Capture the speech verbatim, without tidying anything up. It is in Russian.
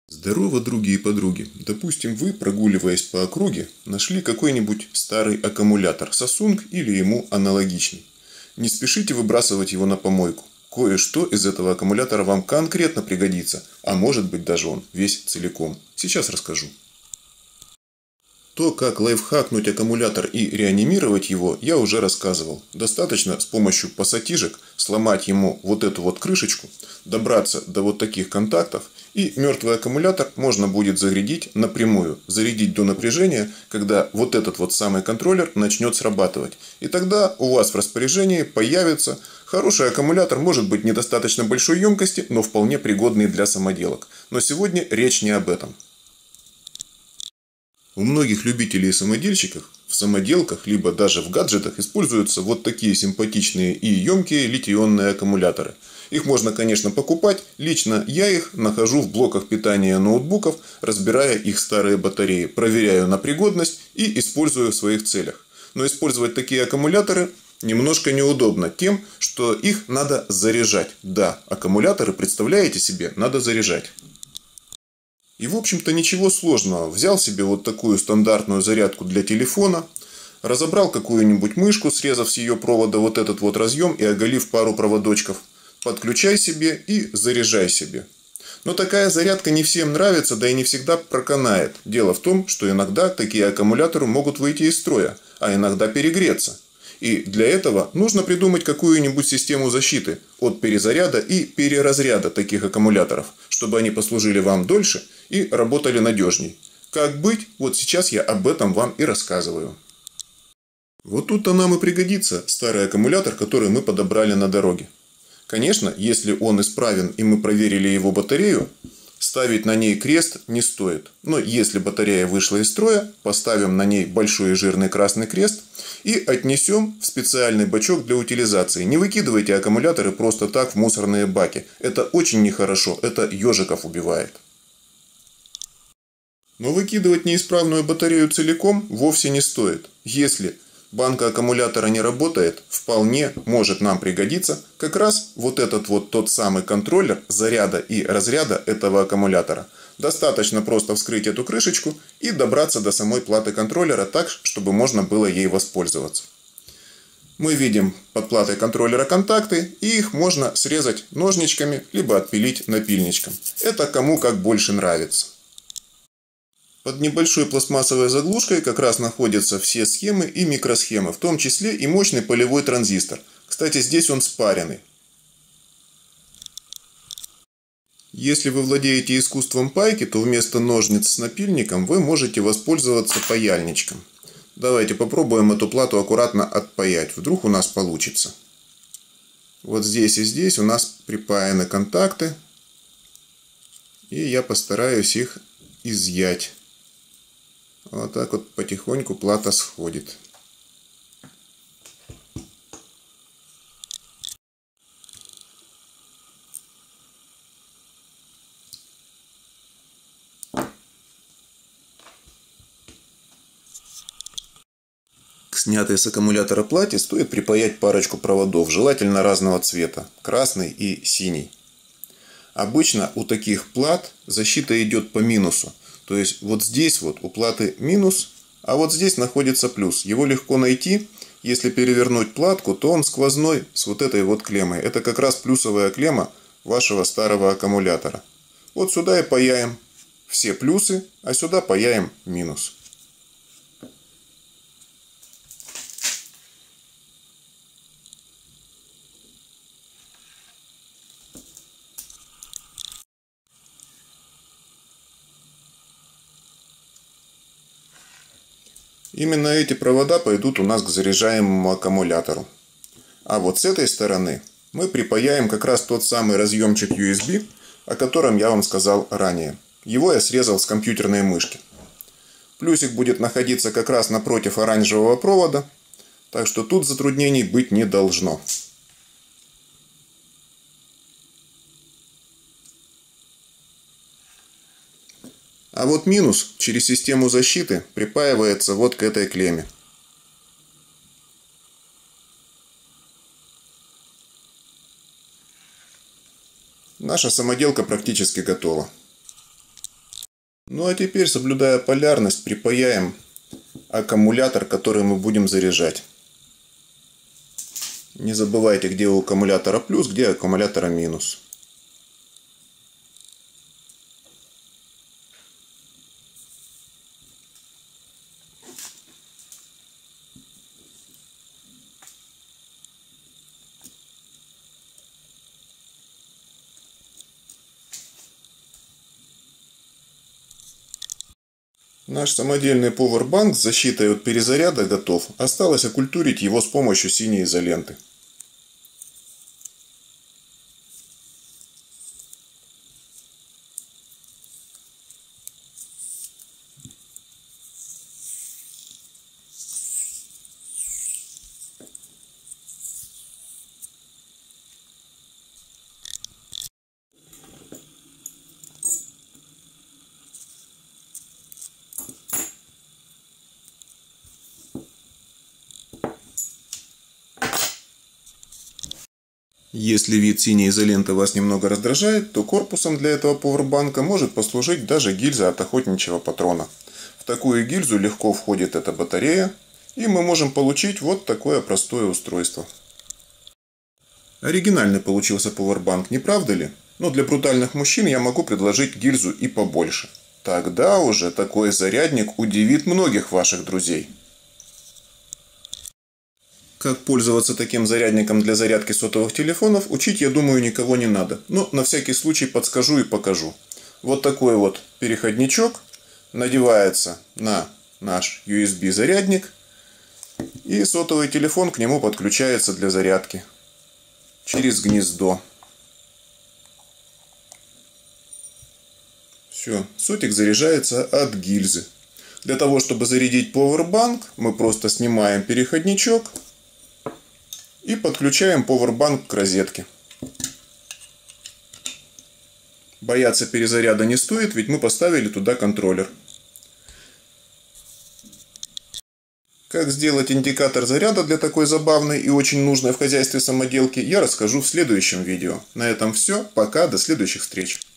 Здорово, други и подруги. Допустим, вы, прогуливаясь по округе, нашли какой-нибудь старый аккумулятор Samsung или ему аналогичный. Не спешите выбрасывать его на помойку. Кое-что из этого аккумулятора вам конкретно пригодится, а может быть даже он весь целиком. Сейчас расскажу. То, как лайфхакнуть аккумулятор и реанимировать его, я уже рассказывал. Достаточно с помощью пассатижек сломать ему вот эту вот крышечку, добраться до вот таких контактов, и мертвый аккумулятор можно будет зарядить напрямую. Зарядить до напряжения, когда вот этот вот самый контроллер начнет срабатывать. И тогда у вас в распоряжении появится хороший аккумулятор, может быть недостаточно большой емкости, но вполне пригодный для самоделок. Но сегодня речь не об этом. У многих любителей и самодельщиков в самоделках, либо даже в гаджетах используются вот такие симпатичные и емкие литий-ионные аккумуляторы. Их можно, конечно, покупать. Лично я их нахожу в блоках питания ноутбуков, разбирая их старые батареи, проверяю на пригодность и использую в своих целях. Но использовать такие аккумуляторы немножко неудобно тем, что их надо заряжать. Да, аккумуляторы, представляете себе, надо заряжать. И в общем-то ничего сложного. Взял себе вот такую стандартную зарядку для телефона, разобрал какую-нибудь мышку, срезав с ее провода вот этот вот разъем и оголив пару проводочков. Подключай себе и заряжай себе. Но такая зарядка не всем нравится, да и не всегда проканает. Дело в том, что иногда такие аккумуляторы могут выйти из строя, а иногда перегреться. И для этого нужно придумать какую-нибудь систему защиты от перезаряда и переразряда таких аккумуляторов, чтобы они послужили вам дольше и работали надежней. Как быть? Вот сейчас я об этом вам и рассказываю. Вот тут-то нам и пригодится старый аккумулятор, который мы подобрали на дороге. Конечно, если он исправен и мы проверили его батарею, ставить на ней крест не стоит. Но если батарея вышла из строя, поставим на ней большой и жирный красный крест и отнесем в специальный бачок для утилизации. Не выкидывайте аккумуляторы просто так в мусорные баки. Это очень нехорошо, это ежиков убивает. Но выкидывать неисправную батарею целиком вовсе не стоит. Если банка аккумулятора не работает, вполне может нам пригодиться как раз вот этот вот тот самый контроллер заряда и разряда этого аккумулятора. Достаточно просто вскрыть эту крышечку и добраться до самой платы контроллера так, чтобы можно было ей воспользоваться. Мы видим под платой контроллера контакты, и их можно срезать ножничками, либо отпилить напильничком. Это кому как больше нравится. Под небольшой пластмассовой заглушкой как раз находятся все схемы и микросхемы, в том числе и мощный полевой транзистор. Кстати, здесь он спаренный. Если вы владеете искусством пайки, то вместо ножниц с напильником вы можете воспользоваться паяльничком. Давайте попробуем эту плату аккуратно отпаять. Вдруг у нас получится. Вот здесь и здесь у нас припаяны контакты. И я постараюсь их изъять. Вот так вот потихоньку плата сходит. К снятой с аккумулятора плате стоит припаять парочку проводов, желательно разного цвета, красный и синий. Обычно у таких плат защита идет по минусу. То есть вот здесь вот у платы минус, а вот здесь находится плюс. Его легко найти. Если перевернуть платку, то он сквозной с вот этой вот клеммой. Это как раз плюсовая клемма вашего старого аккумулятора. Вот сюда и паяем все плюсы, а сюда паяем минус. Именно эти провода пойдут у нас к заряжаемому аккумулятору. А вот с этой стороны мы припаяем как раз тот самый разъемчик ю эс би, о котором я вам сказал ранее. Его я срезал с компьютерной мышки. Плюсик будет находиться как раз напротив оранжевого провода, так что тут затруднений быть не должно. А вот минус через систему защиты припаивается вот к этой клемме. Наша самоделка практически готова. Ну а теперь, соблюдая полярность, припаяем аккумулятор, который мы будем заряжать. Не забывайте, где у аккумулятора плюс, где у аккумулятора минус. Наш самодельный повербанк с защитой от перезаряда готов. Осталось окультурить его с помощью синей изоленты. Если вид синей изоленты вас немного раздражает, то корпусом для этого повербанка может послужить даже гильза от охотничьего патрона. В такую гильзу легко входит эта батарея, и мы можем получить вот такое простое устройство. Оригинальный получился повербанк, не правда ли? Но для брутальных мужчин я могу предложить гильзу и побольше. Тогда уже такой зарядник удивит многих ваших друзей. Как пользоваться таким зарядником для зарядки сотовых телефонов, учить, я думаю, никого не надо. Но на всякий случай подскажу и покажу. Вот такой вот переходничок надевается на наш ю эс би зарядник. И сотовый телефон к нему подключается для зарядки через гнездо. Все, сотик заряжается от гильзы. Для того, чтобы зарядить повербанк, мы просто снимаем переходничок и подключаем повербанк к розетке. Бояться перезаряда не стоит, ведь мы поставили туда контроллер. Как сделать индикатор заряда для такой забавной и очень нужной в хозяйстве самоделки, я расскажу в следующем видео. На этом все. Пока, до следующих встреч.